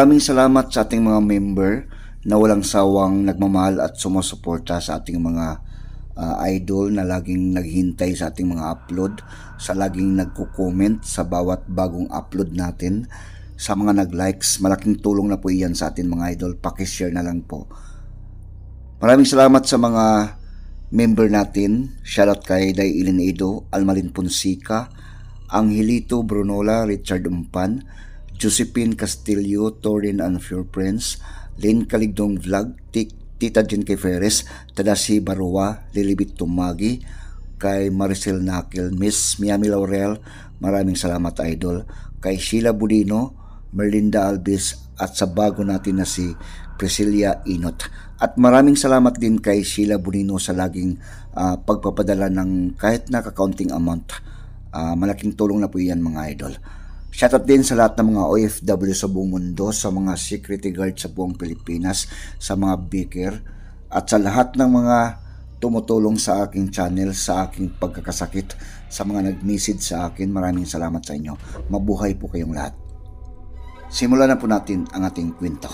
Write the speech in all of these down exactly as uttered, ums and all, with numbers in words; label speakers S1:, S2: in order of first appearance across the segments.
S1: Maraming salamat sa ating mga member na walang sawang nagmamahal at sumusuporta sa ating mga uh, idol na laging naghihintay sa ating mga upload, sa laging nagko-comment sa bawat bagong upload natin, sa mga nag-likes. Malaking tulong na po iyan sa ating mga idol. Pakishare na lang po. Maraming salamat sa mga member natin. Shoutout kay Day Ilin Edo, Almalin Ponsica, Angelito Brunola, Richard Umpan, Josephine Castillo, Torin and Pure Prince, Lynn Caligdong Vlog, Tita Jen K. Ferres, Tadasi Barua, Lilibit Tumagi, kay Maricel Nakil, Miss Miami Laurel, maraming salamat idol, kay Sheila Budino, Merlinda Alvis, at sa bago natin na si Priscilla Inot. At maraming salamat din kay Sheila Budino sa laging uh, pagpapadala ng kahit nakakaunting amount. Uh, malaking tulong na po yan mga idol. Shoutout din sa lahat ng mga O F W sa buong mundo, sa mga security guard sa buong Pilipinas, sa mga baker, at sa lahat ng mga tumutulong sa aking channel, sa aking pagkakasakit, sa mga nag-message sa akin. Maraming salamat sa inyo. Mabuhay po kayong lahat. Simulan na po natin ang ating kwento.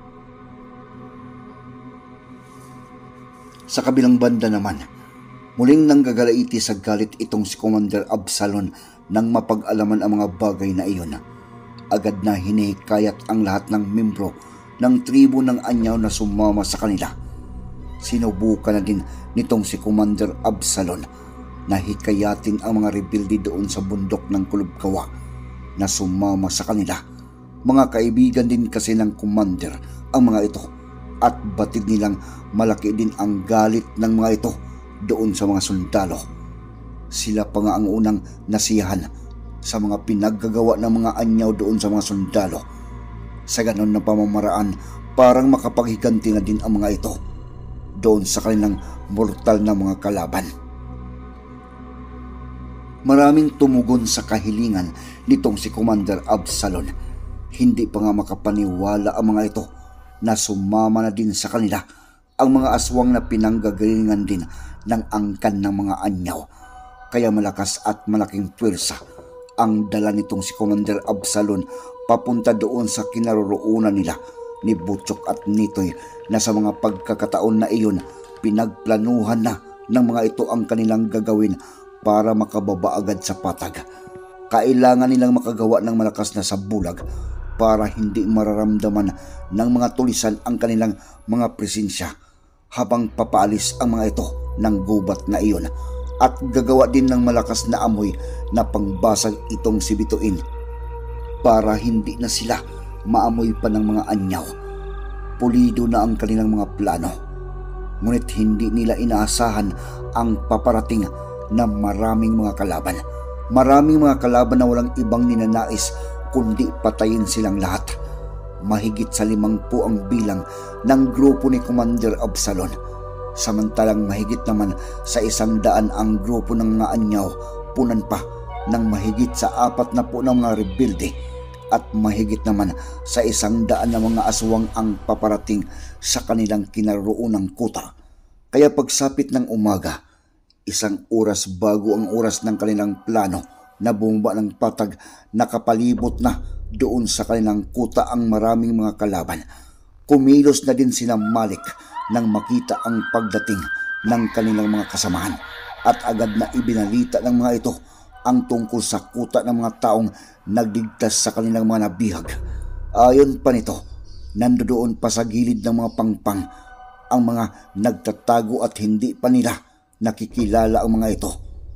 S1: Sa kabilang banda naman, muling nanggagalaiti sa galit itong si Commander Absalon nang mapag-alaman ang mga bagay na iyon. Agad na hinihikayat ang lahat ng membro ng tribo ng Anyaw na sumama sa kanila. Sinubukan na din nitong si Commander Absalon na hikayatin ang mga rebelde doon sa bundok ng Kulubkawa na sumama sa kanila. Mga kaibigan din kasi ng Commander ang mga ito, at batid nilang malaki din ang galit ng mga ito doon sa mga sundalo. Sila pa nga ang unang nasiyahan sa mga pinaggagawa ng mga Anyaw doon sa mga sundalo. Sa ganon na pamamaraan, parang makapaghiganti na din ang mga ito doon sa kanilang mortal na mga kalaban. Maraming tumugon sa kahilingan nitong si Commander Absalon. Hindi pa nga makapaniwala ang mga ito na sumama na din sa kanila ang mga aswang na pinanggagalingan din ng angkan ng mga Anyaw. Kaya malakas at malaking pwersa ang dala nitong si Commander Absalon papunta doon sa kinaroroonan nila ni Butchok at Nitoy, na sa mga pagkakataon na iyon pinagplanuhan na ng mga ito ang kanilang gagawin para makababa agad sa patag. Kailangan nilang makagawa ng malakas na sabulag para hindi mararamdaman ng mga tulisan ang kanilang mga presensya habang papaalis ang mga ito ng gubat na iyon, at gagawa din ng malakas na amoy na pangbasag itong si Bituin para hindi na sila maamoy pa ng mga Anyaw. Pulido na ang kanilang mga plano, ngunit hindi nila inaasahan ang paparating na maraming mga kalaban. Maraming mga kalaban na walang ibang ninanais kundi patayin silang lahat. Mahigit sa limang po ang bilang ng grupo ni Commander Absalon, samantalang mahigit naman sa isang daan ang grupo ng mga Anyaw, punan pa ng mahigit sa apat na po ng mga rebelde, at mahigit naman sa isang daan na mga aswang ang paparating sa kanilang kinaroroonang kuta. Kaya pagsapit ng umaga, isang oras bago ang oras ng kanilang plano na bumaba ng patag, nakapalibot na doon sa kanilang kuta ang maraming mga kalaban. Kumilos na din sina Malik nang makita ang pagdating ng kanilang mga kasamahan, at agad na ibinalita ng mga ito ang tungkol sa kuta ng mga taong nagligtas sa kanilang mga nabihag. Ayon pa nito, nandoon pa sa gilid ng mga pangpang ang mga nagtatago at hindi pa nila nakikilala ang mga ito,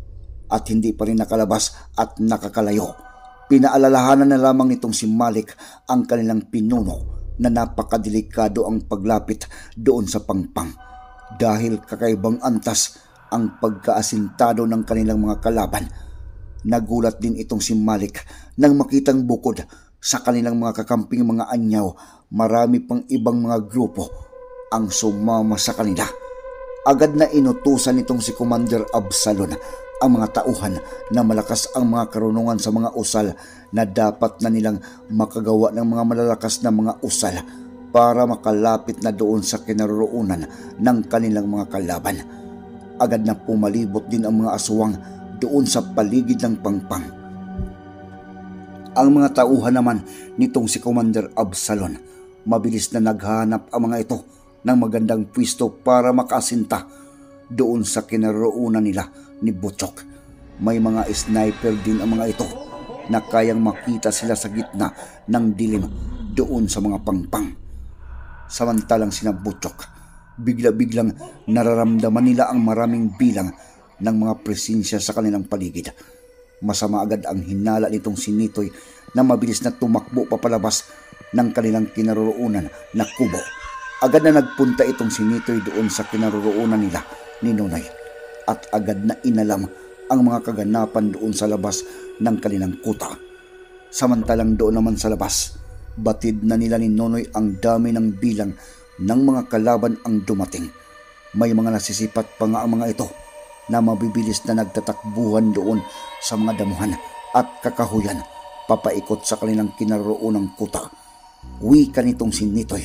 S1: at hindi pa rin nakalabas at nakakalayo. Pinaalalahanan na lamang nitong si Malik ang kanilang pinuno na napakadelikado ang paglapit doon sa pangpang, dahil kakaibang antas ang pagkaasintado ng kanilang mga kalaban. Nagulat din itong si Malik nang makitang bukod sa kanilang mga kakamping mga Anyaw, marami pang ibang mga grupo ang sumama sa kanila. Agad na inutusan nitong si Commander Absalon ang mga tauhan na malakas ang mga karunungan sa mga usal na dapat na nilang makagawa ng mga malalakas na mga usal para makalapit na doon sa kinaroroonan ng kanilang mga kalaban. Agad na pumalibot din ang mga aswang doon sa paligid ng pangpang. Ang mga tauhan naman nitong si Commander Absalon, mabilis na naghanap ang mga ito ng magandang pwesto para makasinta doon sa kinaroroonan nila ni Butchok. May mga sniper din ang mga ito na kayang makita sila sa gitna ng dilim doon sa mga pangpang. Samantalang sina Butchok, bigla-biglang nararamdaman nila ang maraming bilang ng mga presensya sa kanilang paligid. Masama agad ang hinala nitong si Nitoy na mabilis na tumakbo papalabas ng kanilang kinaroroonan na kubo. Agad na nagpunta itong si Nitoy doon sa kinaroroonan nila ni Nonoy at agad na inalam ang mga kaganapan doon sa labas ng kanilang kuta. Samantalang doon naman sa labas, batid na nila ni Nonoy ang dami ng bilang ng mga kalaban ang dumating. May mga nasisipat pa nga ang mga ito na mabibilis na nagtatakbuhan doon sa mga damuhan at kakahuyan papaikot sa kanilang kinaroroonang kuta. Wika nitong si Nitoy.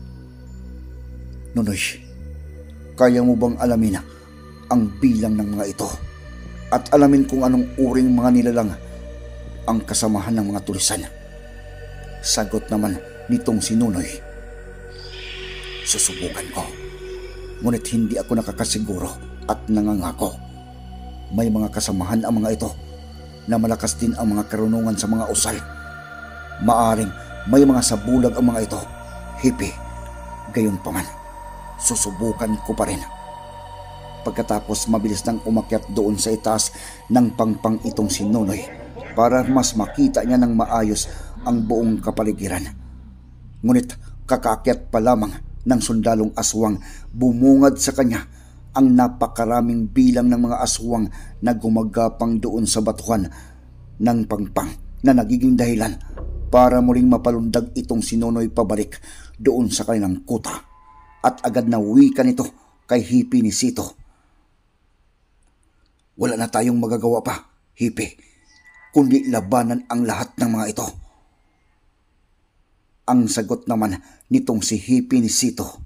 S1: Nonoy, kaya mo bang alamin ang bilang ng mga ito at alamin kung anong uring mga nilalang ang kasamahan ng mga tulisan? Sagot naman nitong si Nonoy. Susubukan ko, ngunit hindi ako nakakasiguro at nangangako. May mga kasamahan ang mga ito na malakas din ang mga karunungan sa mga usal. Maaring may mga sabulag ang mga ito, hipi. Gayon pa man, susubukan ko pa rin. Pagkatapos mabilis nang umakyat doon sa itaas ng pangpang itong si Nonoy para mas makita niya ng maayos ang buong kapaligiran. Ngunit kakaakyat pa lamang ng sundalong aswang, bumungad sa kanya ang napakaraming bilang ng mga aswang na gumagapang doon sa batuhan ng pangpang na nagiging dahilan para muling mapalundag itong si Nonoy pabalik doon sa kanilang kuta. At agad na wika nito kay Hipi ni Sito. Wala na tayong magagawa pa, Hipi, kundi labanan ang lahat ng mga ito. Ang sagot naman nitong si Hipi ni Sito.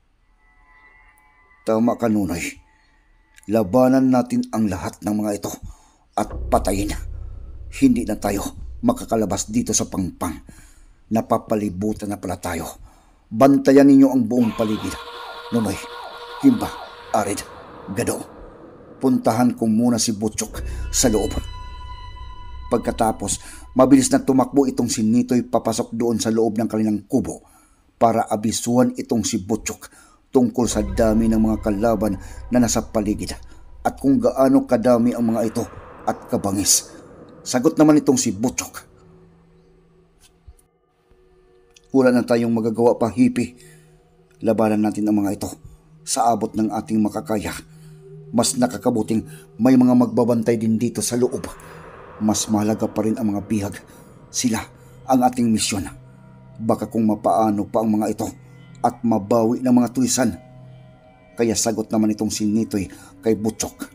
S1: Tama ka, Nonoy. Labanan natin ang lahat ng mga ito at patayin. Hindi na tayo makakalabas dito sa pangpang. Napapalibutan na pala tayo. Bantayan ninyo ang buong paligid. Nonoy, Kimba, Arid, Gado. Puntahan ko muna si Butchok sa loob. Pagkatapos, mabilis na tumakbo itong si Nitoy papasok doon sa loob ng kanilang kubo para abisuhan itong si Butchok tungkol sa dami ng mga kalaban na nasa paligid at kung gaano kadami ang mga ito at kabangis. Sagot naman itong si Butchok. Wala na tayong magagawa pa, Hipi. Labanan natin ang mga ito sa abot ng ating makakaya. Mas nakakabuting may mga magbabantay din dito sa loob. Mas mahalaga pa rin ang mga bihag. Sila ang ating misyon. Baka kung mapaano pa ang mga ito at mabawi ng mga tulisan. Kaya sagot naman itong si Nitoy kay Butchok.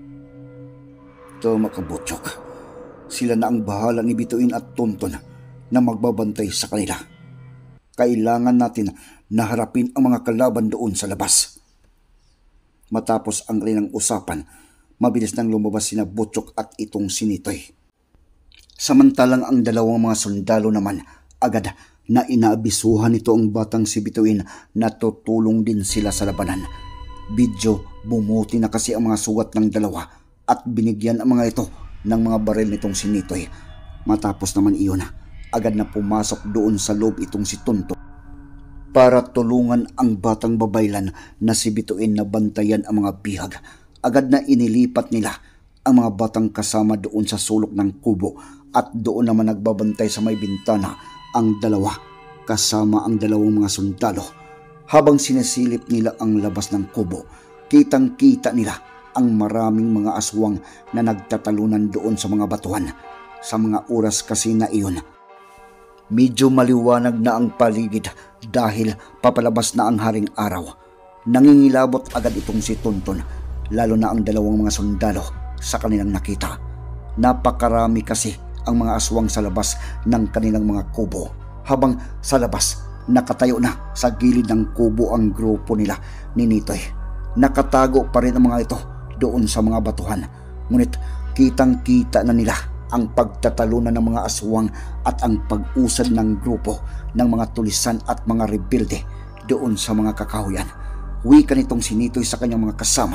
S1: Tama ka, Butchok. Sila na ang bahala ni Bituin at Tonton na magbabantay sa kanila. Kailangan natin na harapin ang mga kalaban doon sa labas. Matapos ang kanilang usapan, mabilis nang lumabas sina Butchok at itong si Nitoy. Samantalang ang dalawang mga sundalo naman agad na inaabisuhan nito ang batang si Bituin na tutulong din sila sa labanan. Bidyo bumuti na kasi ang mga sugat ng dalawa at binigyan ang mga ito ng mga baril nitong si Nitoy. Matapos naman iyon, agad na pumasok doon sa loob itong si Tonton para tulungan ang batang babaylan na si Bituin na bantayan ang mga bihag. Agad na inilipat nila ang mga batang kasama doon sa sulok ng kubo at doon naman nagbabantay sa may bintana ang dalawa kasama ang dalawang mga sundalo. Habang sinisilip nila ang labas ng kubo, kitang-kita nila ang maraming mga aswang na nagtatalunan doon sa mga batuhan. Sa mga oras kasi na iyon, medyo maliwanag na ang paligid dahil papalabas na ang haring araw. Nangingilabot agad itong si Tonton, lalo na ang dalawang mga sundalo sa kanilang nakita. Napakarami kasi ang mga aswang sa labas ng kanilang mga kubo. Habang sa labas, nakatayo na sa gilid ng kubo ang grupo nila ni Nitoy. Nakatago pa rin ang mga ito doon sa mga batuhan. Ngunit kitang-kita na nila ang pagtatalunan ng mga aswang at ang pag-usad ng grupo ng mga tulisan at mga rebelde doon sa mga kakahuyan. Wika nitong si Nitoy sa kanyang mga kasama.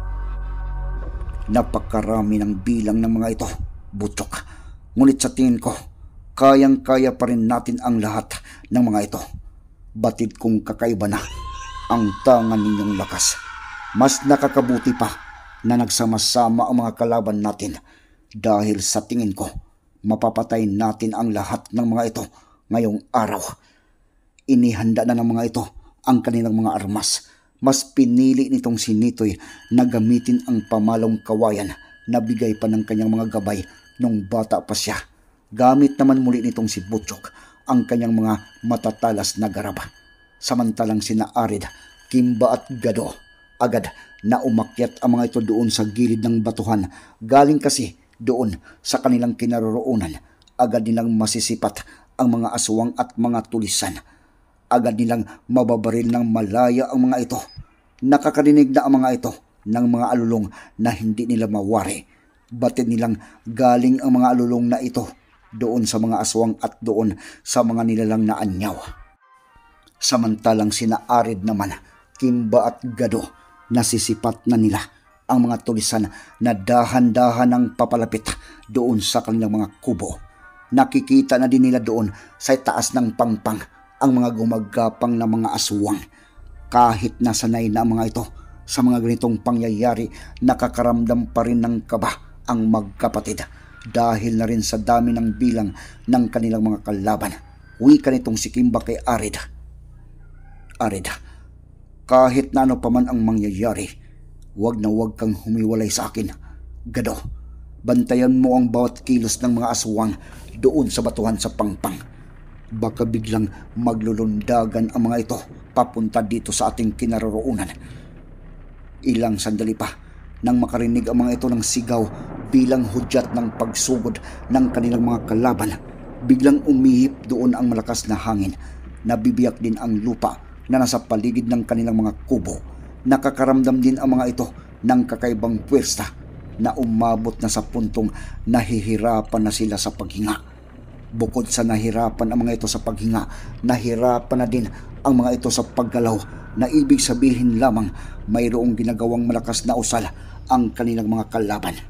S1: Napakarami ng bilang ng mga ito, Butchok. Ngunit sa tingin ko, kayang-kaya pa rin natin ang lahat ng mga ito. Batid kong kakaiba na ang tangan ninyong lakas. Mas nakakabuti pa na nagsama-sama ang mga kalaban natin. Dahil sa tingin ko, mapapatay natin ang lahat ng mga ito ngayong araw. Inihanda na ng mga ito ang kanilang mga armas. Mas pinili nitong si Nitoy na gamitin ang pamalong kawayan na bigay pa ng kanyang mga gabay nung bata pa siya. Gamit naman muli nitong si Butchok ang kanyang mga matatalas na garaba. Samantalang sina Arid, Kimba at Gado agad na umakyat ang mga ito doon sa gilid ng batuhan. Galing kasi doon sa kanilang kinaroroonan, agad nilang masisipat ang mga aswang at mga tulisan. Agad nilang mababaril ng malaya ang mga ito. Nakakarinig na ang mga ito ng mga alulong na hindi nila mawari. Batid nilang galing ang mga alulong na ito doon sa mga aswang at doon sa mga nilalang na anyaw. Samantalang sina Arid naman, Kimba at Gado, nasisipat na nila ang mga tulisan na dahan-dahan ang papalapit doon sa kanilang mga kubo. Nakikita na din nila doon sa taas ng pangpang ang mga gumagapang na mga aswang. Kahit nasanay na ang mga ito sa mga ganitong pangyayari, nakakaramdam pa rin ng kaba ang magkapatid dahil na rin sa dami ng bilang ng kanilang mga kalaban. Wika nitong si Kimba kay Arid. Arid, kahit na ano pa man ang mangyayari, huwag na huwag kang humiwalay sa akin. Gado, bantayan mo ang bawat kilos ng mga aswang doon sa batuhan sa pangpang. Baka biglang maglulundagan ang mga ito papunta dito sa ating kinaroroonan. Ilang sandali pa nang makarinig ang mga ito ng sigaw bilang hudyat ng pagsugod ng kanilang mga kalaban. Biglang umihip doon ang malakas na hangin. Nabibiyak din ang lupa na nasa paligid ng kanilang mga kubo. Nakakaramdam din ang mga ito ng kakaibang puwersa na umabot na sa puntong nahihirapan na sila sa paghinga. Bukod sa nahirapan ang mga ito sa paghinga, nahirapan na din ang mga ito sa paggalaw, na ibig sabihin lamang mayroong ginagawang malakas na usal ang kanilang mga kalaban.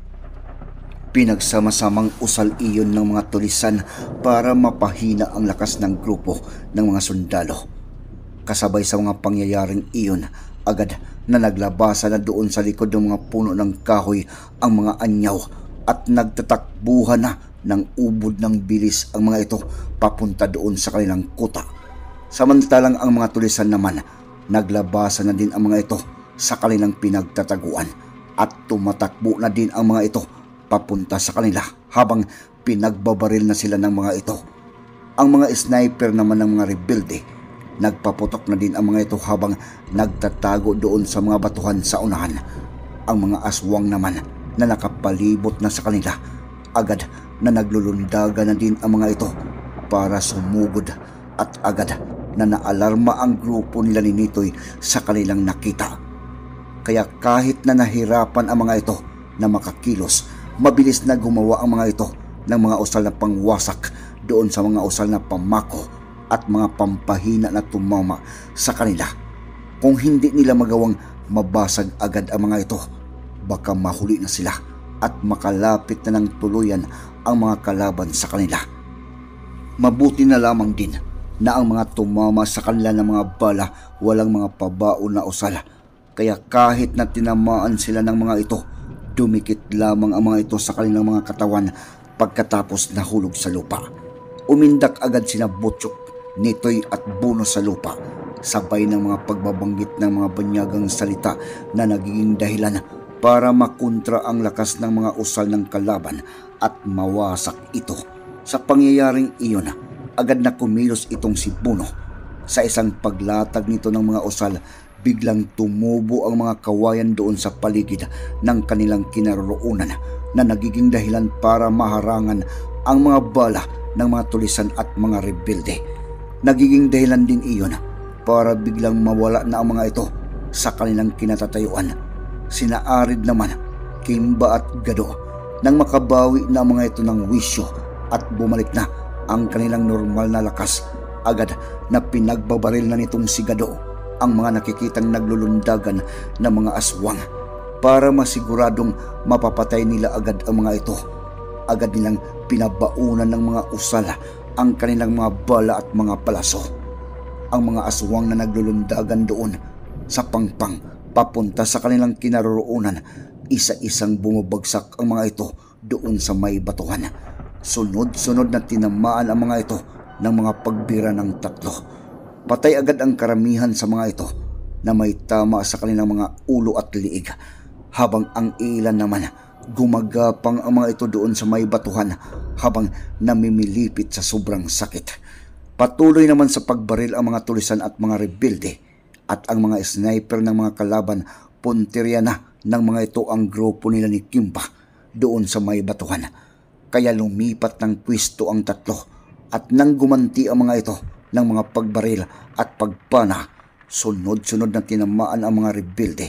S1: Pinagsama-samang usal iyon ng mga tulisan para mapahina ang lakas ng grupo ng mga sundalo. Kasabay sa mga pangyayaring iyon, agad na naglabasan na doon sa likod ng mga puno ng kahoy ang mga anyaw at nagtatakbuhan na ng ubod ng bilis ang mga ito papunta doon sa kanilang kuta. Samantalang ang mga tulisan naman, naglabasan na din ang mga ito sa kanilang pinagtataguan at tumatakbo na din ang mga ito papunta sa kanila habang pinagbabaril na sila ng mga ito. Ang mga sniper naman ng mga rebelde, nagpaputok na din ang mga ito habang nagtatago doon sa mga batuhan sa unahan. Ang mga aswang naman na nakapalibot na sa kanila, agad na naglulundaga na din ang mga ito para sumugod at agad na naalarma ang grupo nila ni Nitoy sa kanilang nakita. Kaya kahit na nahirapan ang mga ito na makakilos, mabilis na gumawa ang mga ito ng mga usal na pangwasak doon sa mga usal na pamako at mga pampahina na tumama sa kanila. Kung hindi nila magawang mabasag agad ang mga ito, baka mahuli na sila at makalapit na ng tuluyan ang mga kalaban sa kanila. Mabuti na lamang din na ang mga tumama sa kanila ng mga bala walang mga pabaon na usal. Kaya kahit na tinamaan sila ng mga ito, dumikit lamang ang mga ito sa kanilang mga katawan pagkatapos nahulog sa lupa. Umindak agad sina Butchok, Nitoy at Buno sa lupa, sabay ng mga pagbabanggit ng mga banyagang salita na nagiging dahilan para makontra ang lakas ng mga usal ng kalaban at mawasak ito. Sa pangyayaring iyon, agad na kumilos itong si Buno. Sa isang paglatag nito ng mga usal, biglang tumubo ang mga kawayan doon sa paligid ng kanilang kinaroroonan na nagiging dahilan para maharangan ang mga bala ng mga tulisan at mga rebelde. Nagiging dahilan din iyon para biglang mawala na ang mga ito sa kanilang kinatatayuan. Sina Arid naman, Kimba at Gado, Nang makabawi na ang mga ito ng wisyo at bumalik na ang kanilang normal na lakas, agad na pinagbabaril na nitong si Gado ang mga nakikitang naglulundagan na mga aswang para masiguradong mapapatay nila agad ang mga ito. Agad nilang pinabaunan ng mga usala ang kanilang mga bala at mga palaso. Ang mga aswang na naglulundagan doon sa pangpang papunta sa kanilang kinaroroonan, isa-isang bumabagsak ang mga ito doon sa may batuhan. Sunod-sunod na tinamaan ang mga ito ng mga pagbira ng tatlo. Patay agad ang karamihan sa mga ito na may tama sa kanilang mga ulo at liig, habang ang ilan naman gumagapang ang mga ito doon sa may batuhan habang namimilipit sa sobrang sakit. Patuloy naman sa pagbaril ang mga tulisan at mga rebelde, at ang mga sniper ng mga kalaban puntirya na ng mga ito ang grupo nila ni Kimpa doon sa may batuhan. Kaya lumipat ng pwesto ang tatlo, at nang gumanti ang mga ito ng mga pagbaril at pagpana, sunod-sunod na tinamaan ang mga rebelde.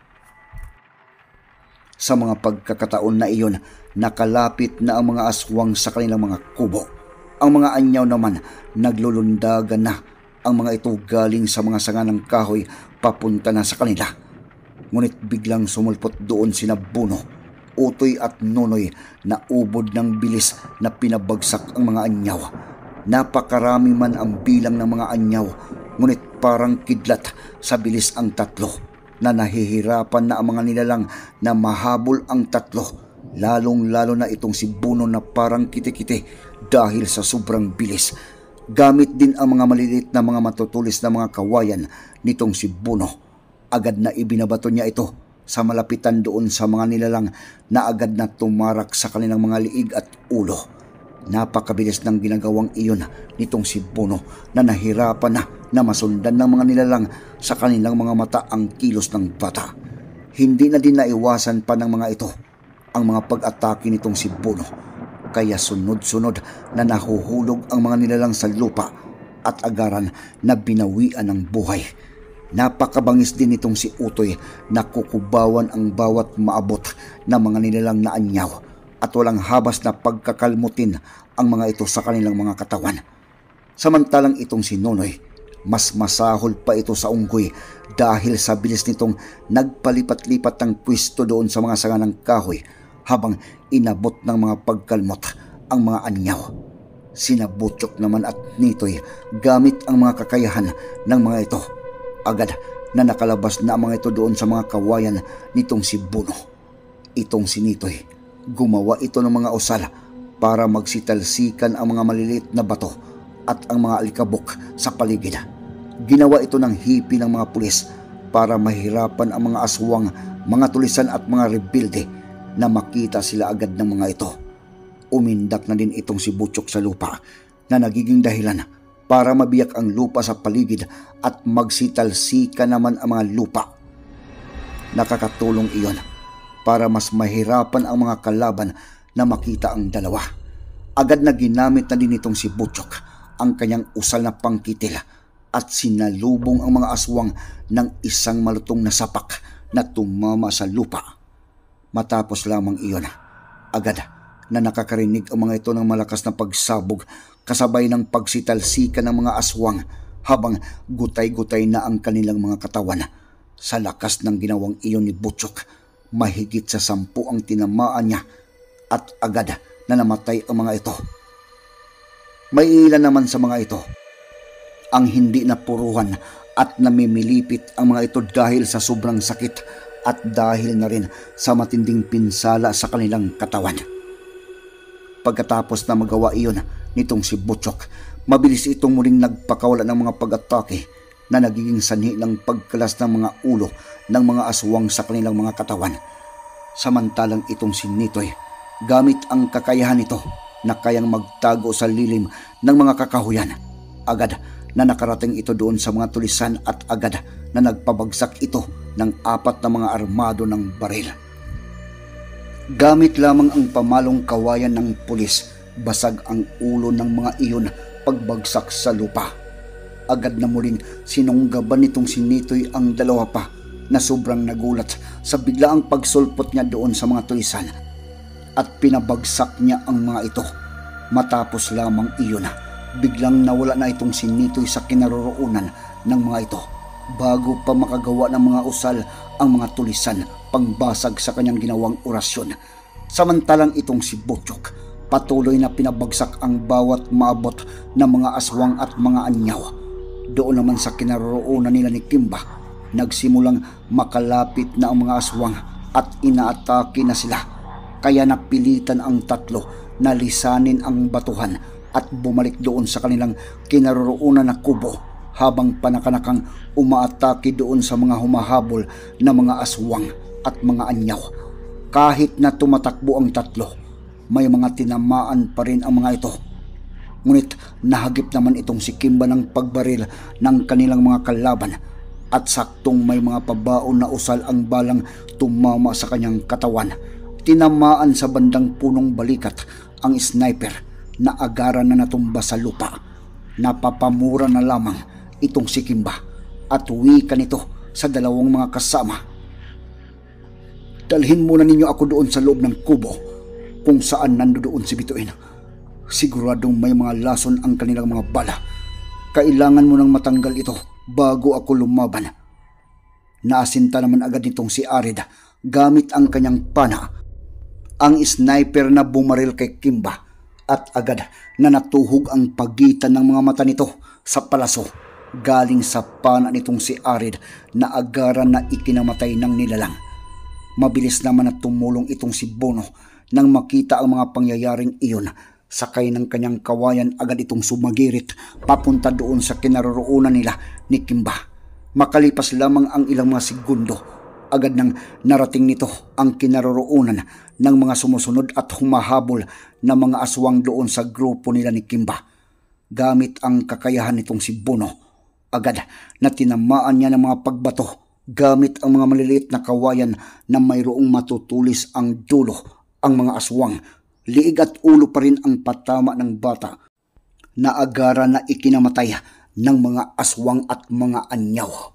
S1: Sa mga pagkakataon na iyon, nakalapit na ang mga aswang sa kanilang mga kubo. Ang mga anyaw naman naglulundagan na. Ang mga ito galing sa mga sanga ng kahoy papunta na sa kanila. Ngunit biglang sumulpot doon sina Buno, Utoy at Nonoy na ubod ng bilis na pinabagsak ang mga anyaw. Napakarami man ang bilang ng mga anyaw, ngunit parang kidlat sa bilis ang tatlo, na nahihirapan na ang mga nilalang na mahabol ang tatlo, lalong-lalo na itong si Buno na parang kiti-kiti dahil sa sobrang bilis. Gamit din ang mga maliliit na mga matutulis na mga kawayan nitong si Buno. Agad na ibinabato niya ito sa malapitan doon sa mga nilalang na agad na tumarak sa kanilang mga liig at ulo. Napakabilis ng ginagawang iyon nitong si Buno na nahirapan na na masundan ng mga nilalang sa kanilang mga mata ang kilos ng bata. Hindi na din naiwasan pa ng mga ito ang mga pag-atake nitong si Buno, kaya sunod-sunod na nahuhulog ang mga nilalang sa lupa at agaran na binawian ng buhay. Napakabangis din nitong si Utoy na kukubawan ang bawat maabot na mga nilalang na anyaw, at walang habas na pagkakalmutin ang mga ito sa kanilang mga katawan. Samantalang itong si Nonoy, mas masahol pa ito sa unggoy dahil sa bilis nitong nagpalipat-lipat ng pwesto doon sa mga sanga ng kahoy habang inabot ng mga pagkalmot ang mga anyaw. Sina Butchok naman at Nitoy, gamit ang mga kakayahan ng mga ito, agad na nakalabas na ang mga ito doon sa mga kawayan nitong si Buno. Itong si Nitoy, gumawa ito ng mga usal para magsitalsikan ang mga maliliit na bato at ang mga alikabok sa paligid. Ginawa ito ng hipi ng mga pulis para mahirapan ang mga aswang, mga tulisan at mga rebelde na makita sila agad ng mga ito. Umindak na din itong si Butchok sa lupa na nagiging dahilan para mabiyak ang lupa sa paligid at magsitalsika naman ang mga lupa. Nakakatulong iyon para mas mahirapan ang mga kalaban na makita ang dalawa. Agad na ginamit na din itong si Butchok ang kanyang usal na pangkitil at sinalubong ang mga aswang ng isang malutong na sapak na tumama sa lupa. Matapos lamang iyon, agad na nakakarinig ang mga ito ng malakas na pagsabog kasabay ng pagsitalsika ng mga aswang habang gutay-gutay na ang kanilang mga katawan. Sa lakas ng ginawang iyon ni Butchok, mahigit sa sampu ang tinamaan niya at agad na namatay ang mga ito. May ilan naman sa mga ito ang hindi napuruhan at namimilipit ang mga ito dahil sa sobrang sakit at dahil na rin sa matinding pinsala sa kanilang katawan. Pagkatapos na magawa iyon nitong si Butchok, mabilis itong muling nagpakawala ng mga pag-atake na nagiging sanhi ng pagkalas ng mga ulo ng mga aswang sa kanilang mga katawan. Samantalang itong si Nitoy, gamit ang kakayahan nito na kayang magtago sa lilim ng mga kakahuyan, agad na nakarating ito doon sa mga tulisan at agad na nagpabagsak ito ng apat na mga armado ng baril. Gamit lamang ang pamalong kawayan ng pulis, basag ang ulo ng mga iyon pagbagsak sa lupa. Agad na muling sinunggaban nitong si Nitoy ang dalawa pa na sobrang nagulat sa biglaang pagsulpot niya doon sa mga tulisan. at pinabagsak niya ang mga ito. Matapos lamang iyon, biglang nawala na itong si Nitoy sa kinaroroonan ng mga ito. Bago pa makagawa ng mga usal ang mga tulisan pangbasag sa kanyang ginawang orasyon. Samantalang itong si Butchok, patuloy na pinabagsak ang bawat maabot na mga aswang at mga anyaw. Doon naman sa kinaroroonan nila ni Kimba, nagsimulang makalapit na ang mga aswang at inaatake na sila. Kaya napilitan ang tatlo na lisanin ang batuhan at bumalik doon sa kanilang kinaroroonan na kubo, habang panakanakang umaatake doon sa mga humahabol na mga aswang at mga anyaw. Kahit na tumatakbo ang tatlo, may mga tinamaan pa rin ang mga ito. Ngunit nahagip naman itong si Kimba ng pagbaril ng kanilang mga kalaban, at saktong may mga pabaon na usal ang balang tumama sa kanyang katawan. Tinamaan sa bandang punong balikat ang sniper na agaran na natumba sa lupa. Napapamura na lamang itong si Kimba at wika nito sa dalawang mga kasama. Dalhin muna ninyo ako doon sa loob ng kubo kung saan nandoon si Bituin. Siguradong may mga lason ang kanilang mga bala. Kailangan mo nang matanggal ito bago ako lumaban. Naasinta naman agad nitong si Arid gamit ang kanyang pana ang sniper na bumaril kay Kimba, at agad na natuhog ang pagitan ng mga mata nito sa palaso galing sa pana nitong si Arid na agaran na ikinamatay ng nilalang. Mabilis naman na tumulong itong si Bono nang makita ang mga pangyayaring iyon. Sakay ng kanyang kawayan, agad itong sumagirit papunta doon sa kinaroroonan nila ni Kimba. Makalipas lamang ang ilang mga segundo, agad nang narating nito ang kinaroroonan ng mga sumusunod at humahabol na mga aswang doon sa grupo nila ni Kimba. Gamit ang kakayahan nitong si Bono, agad na tinamaan niya ng mga pagbato gamit ang mga maliliit na kawayan na mayroong matutulis ang dulo ang mga aswang. Liig at ulo pa rin ang patama ng bata na agara na ikinamatay ng mga aswang at mga anyaw.